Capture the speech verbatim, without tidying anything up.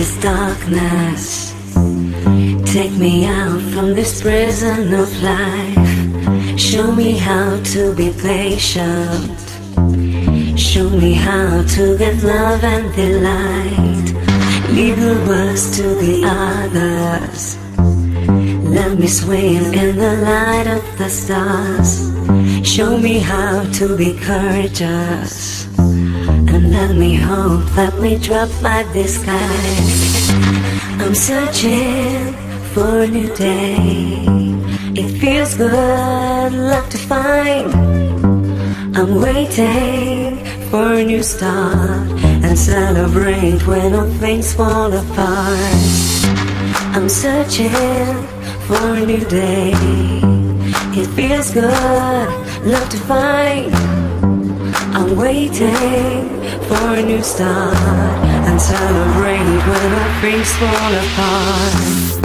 this darkness. Take me out from this prison of life. Show me how to be patient. Show me how to get love and delight. Leave the worst to the others. Let me swim in the light of the stars. Show me how to be courageous. And let me hope that we drop by the skies. I'm searching for a new day. It feels good, love to find. I'm waiting for a new start and celebrate when all things fall apart. I'm searching for a new day. It feels good, love to find. I'm waiting for a new start and celebrate when all things fall apart.